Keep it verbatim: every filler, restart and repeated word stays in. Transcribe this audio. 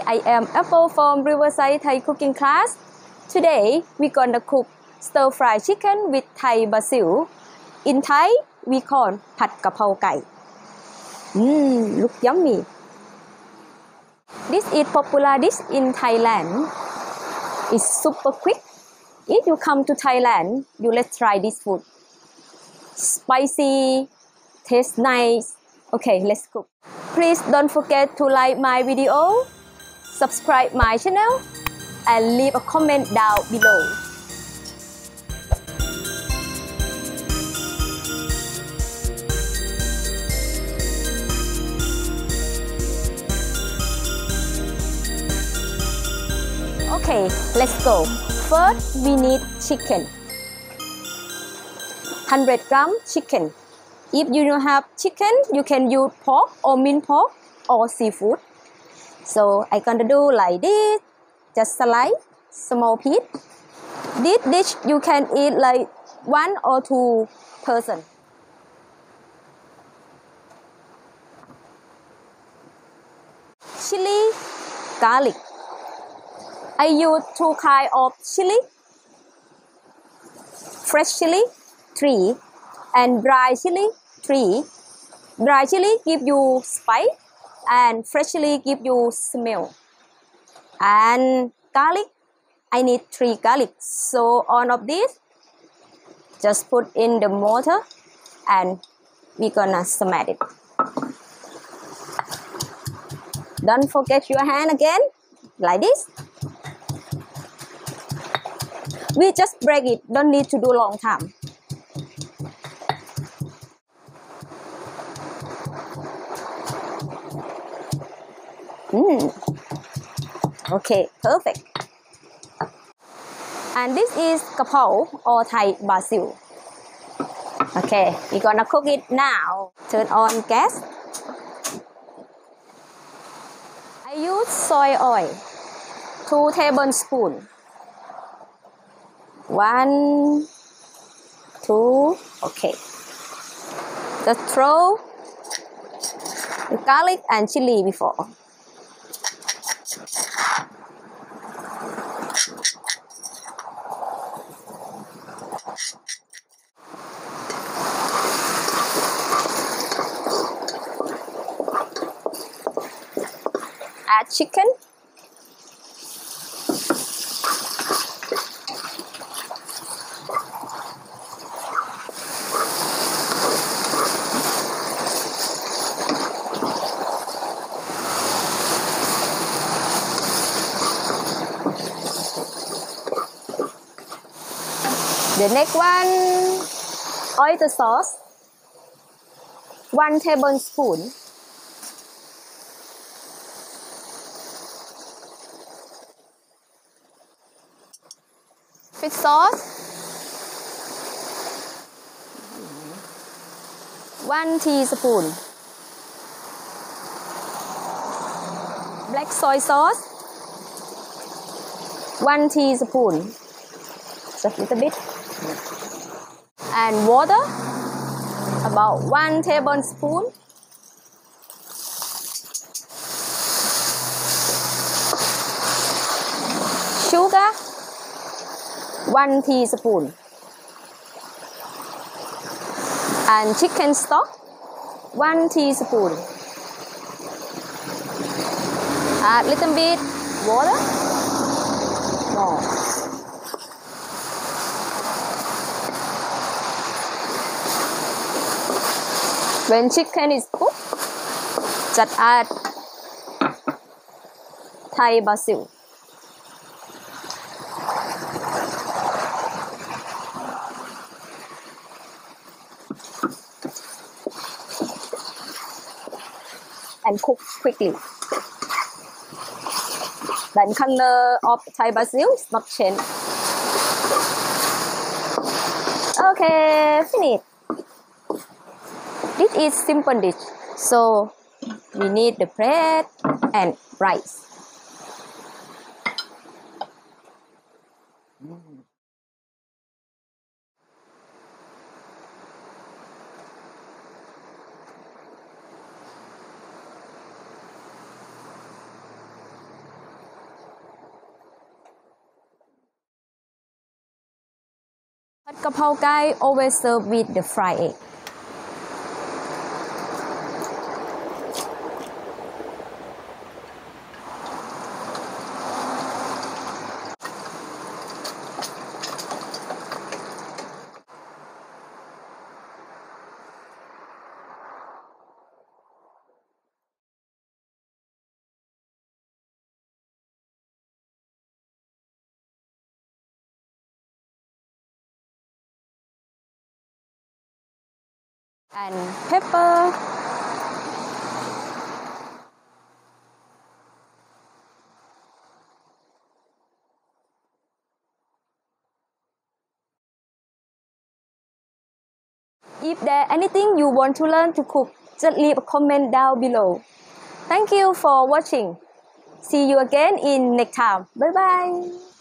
I am Apple from Riverside Thai Cooking Class. Today, we're gonna cook stir-fry chicken with Thai basil. In Thai, we call ผัดกะเพราไก่ Mmm, look yummy. This is popular dish in Thailand. It's super quick. If you come to Thailand, you let's try this food. Spicy, tastes nice. Okay, let's cook. Please don't forget to like my video, subscribe my channel, and leave a comment down below. Okay, let's go. First, we need chicken. one hundred gram chicken. If you don't have chicken, you can use pork or minced pork or seafood. So I'm gonna do like this. Just slice small piece. This dish you can eat like one or two person. Chili, garlic. I use two kinds of chili. Fresh chili, three, and dry chili, three. Dry chili give you spice, and fresh chili give you smell. And garlic, I need three garlic. So all of this, just put in the mortar, and we gonna smash it. Don't forget your hand again, like this. We just break it, don't need to do long time. Mm. Okay, perfect. And this is กะเพรา or Thai basil. Okay, we're gonna cook it now. Turn on gas. I use soy oil, two tablespoons. One, two, okay. Just throw the garlic and chili before. Add chicken. The next one, oyster sauce, one tablespoon. Fish sauce, one teaspoon. Black soy sauce, one teaspoon. Just a little bit. And water, about one tablespoon. Sugar, one teaspoon. And chicken stock, one teaspoon. Add little bit water. More. When chicken is cooked, just add Thai basil. And cook quickly. Then color of Thai basil is not changed. Okay, finish. This is simple dish, so we need the bread and rice. Mm. Kapow Gai always serve with the fried egg. And pepper. If there anything you want to learn to cook, just leave a comment down below. Thank you for watching. See you again in next time. Bye bye.